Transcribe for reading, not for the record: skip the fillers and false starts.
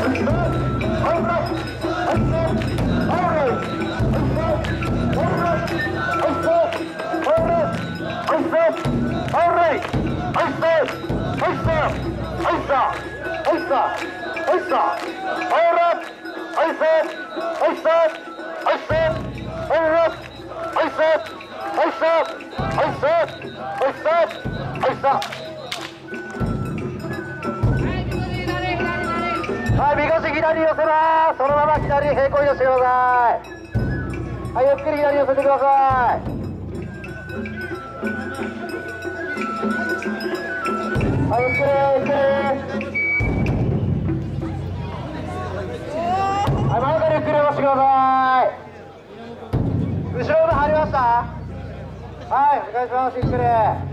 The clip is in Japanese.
はい、みこし左寄せます。そのまま左平行移動してください。はい、ゆっくり左寄せてください。はい、ゆっくりゆっくり。はい、前からゆっくり下ろしてください。後ろの入りました。はい、お願いします。ゆっくり。